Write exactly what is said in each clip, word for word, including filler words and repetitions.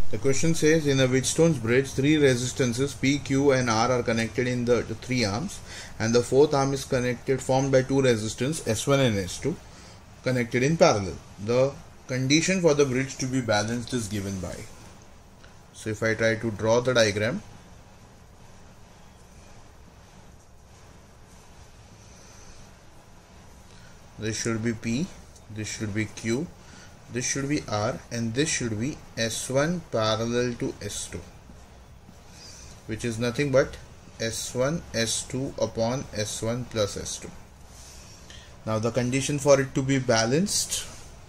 The question says, in a Wheatstone's bridge, three resistances P, Q and R are connected in the, the three arms, and the fourth arm is connected formed by two resistors S one and S two connected in parallel. The condition for the bridge to be balanced is given by. So if I try to draw the diagram, this should be P, this should be Q, this should be R, and this should be S one parallel to S two, which is nothing but S one S two upon S one plus S two. Now the condition for it to be balanced,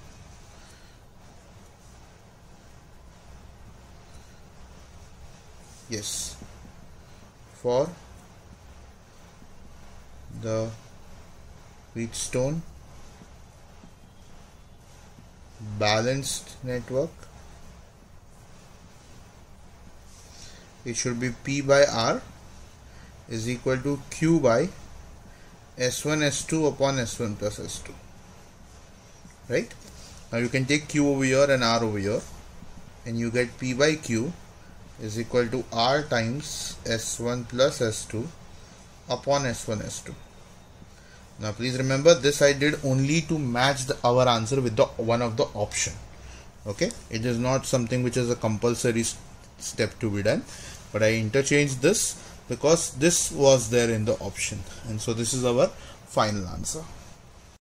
yes, for the Wheatstone balanced network, it should be P by R is equal to Q by S one S two upon S one plus S two. Right? Now you can take Q over here and R over here, and you get P by Q is equal to R times S one plus S two upon S one S two. Now please remember, this I did only to match the, our answer with the one of the option. Okay, it is not something which is a compulsory step to be done, but I interchanged this because this was there in the option, and so this is our final answer.